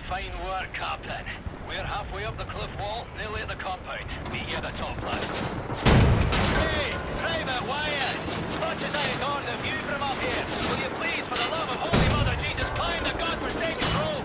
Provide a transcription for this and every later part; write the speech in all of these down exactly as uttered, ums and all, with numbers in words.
Fine work, Captain. We're halfway up the cliff wall, nearly at the compound. Meet you at the top left. Hey, Private Wyatt! Such as I adore the view from up here. Will you please, for the love of Holy Mother Jesus, climb the godforsaken rope?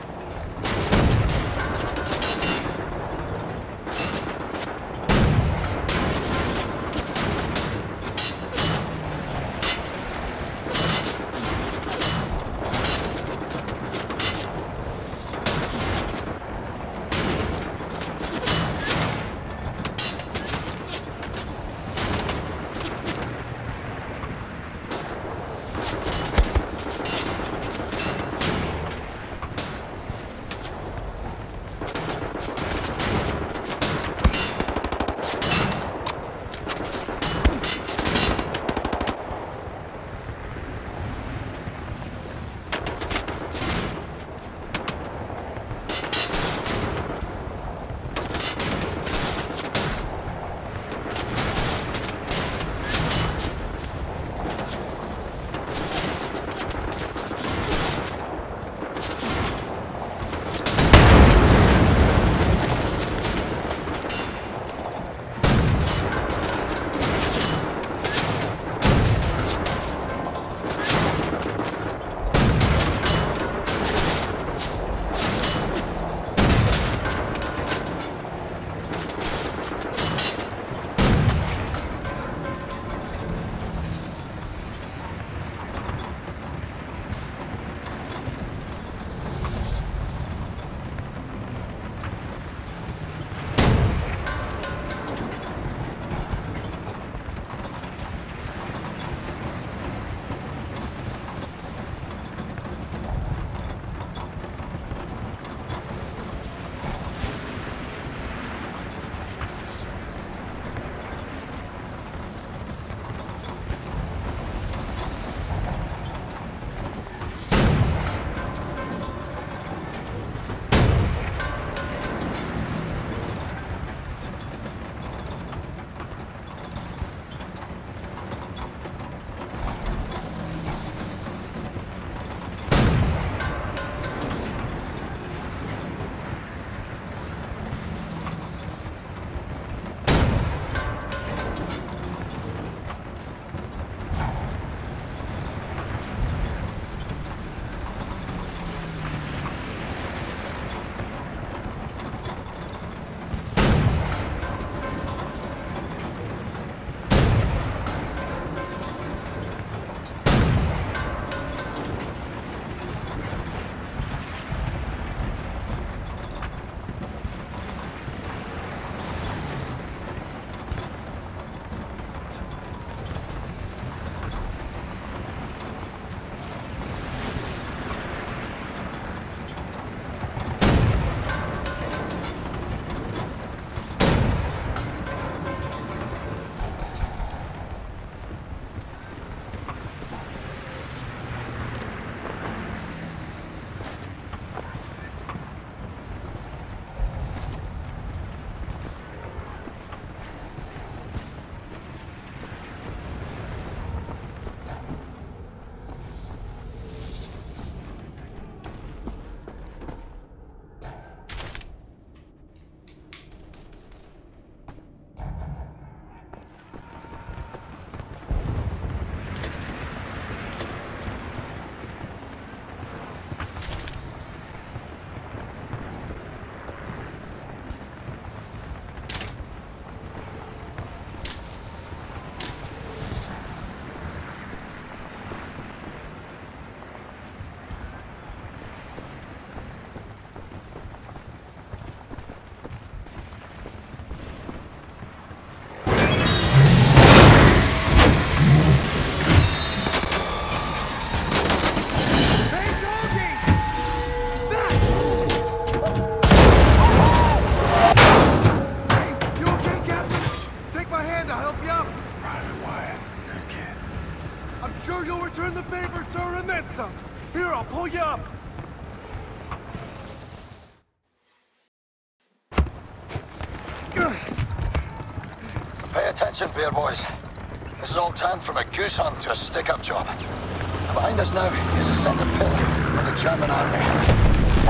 Pay attention, beer boys. This is all turned from a goose hunt to a stick-up job. Behind us now is a centre pillar of the German army. A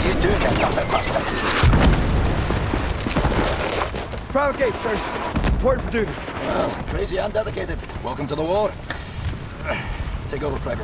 you doing there, nothing bastard? Private gate, sirs. Important for duty. Well, crazy and dedicated. Welcome to the war. Take over, Private.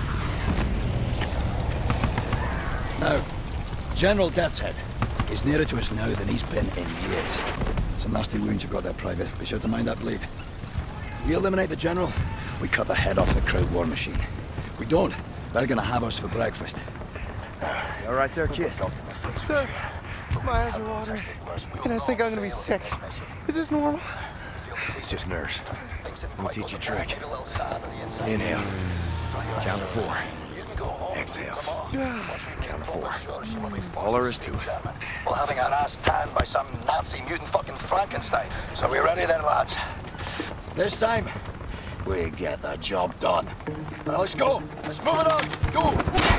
Now, General Deathshead is nearer to us now than he's been in years. Some nasty wounds you've got there, Private. Be sure to mind that bleed. We eliminate the General, we cut the head off the Kraut war machine. We don't, they're gonna have us for breakfast. You all right there, kid? Sir, my eyes are watering, and I think I'm gonna be sick. Is this normal? It's just nerves. Let me teach you a trick. Inhale. Count to four. Exhale. Count to four. All there is to it. Well, having our ass tanned by some Nazi mutant fucking Frankenstein. So we ready then, lads? This time, we get the job done. Now let's go. Let's move it on. Go.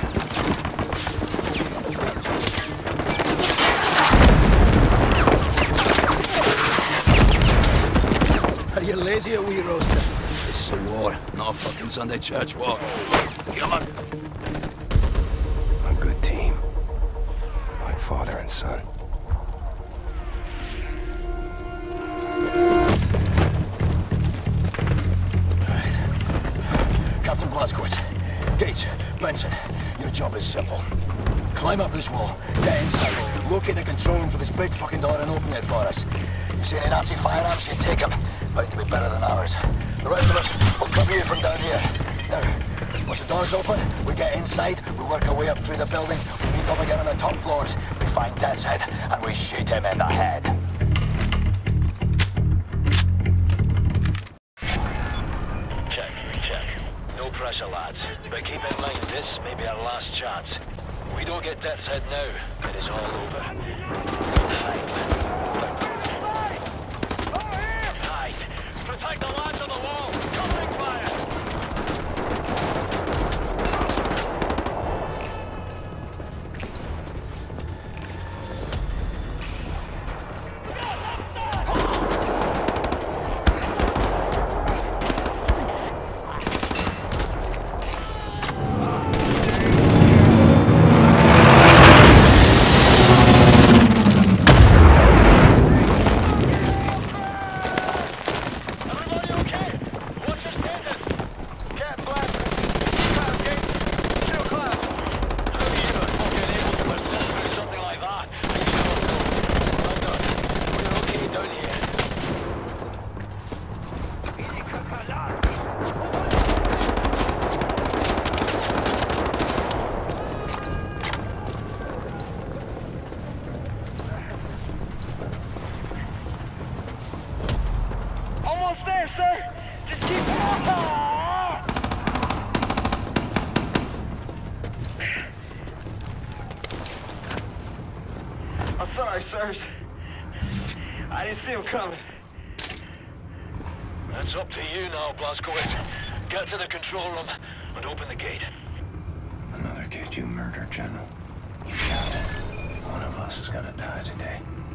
Are you lazy or wee roaster? This is a war, not a fucking Sunday church walk. Come on. A good team. Like father and son. Captain Blazkowicz, Gates, Benson, your job is simple. Climb up this wall, get inside, locate the control room for this big fucking door and open it for us. You see any Nazi firearms, you take them. Bound to be better than ours. The rest of us will cover you from down here. Now, once the door's open, we get inside, we work our way up through the building, we meet up again on the top floors, we find Deathshead, and we shoot him in the head. No pressure, lads. But keep in mind, this may be our last chance. If we don't get Deathshead now, it is all over. Hide. Hide. Protect the lads on the wall. Covering fire. Almost there, sir. Just keep. I'm sorry, sirs. I didn't see him coming. That's up to you now, Blazkowicz. Get to the control room and open the gate. Another kid you murdered, General. You counted. One of us is gonna die today.